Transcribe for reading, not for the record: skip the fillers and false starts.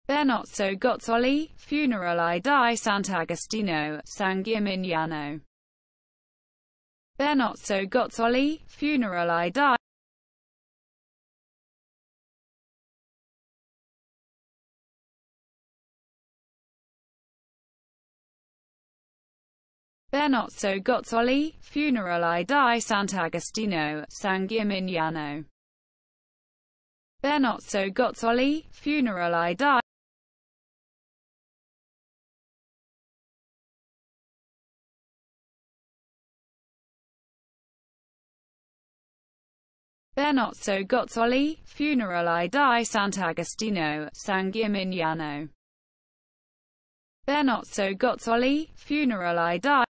Benozzo gozzoli, funerali di sant'Agostino, San Gimignano. Benozzo gozzoli, funerali di Benozzo gozzoli, funerali di sant'Agostino, San Gimignano. Benozzo gozzoli, funerali di Benozzo gozzoli, funerali di sant'Agostino, San Gimignano. Benozzo gozzoli, funerali di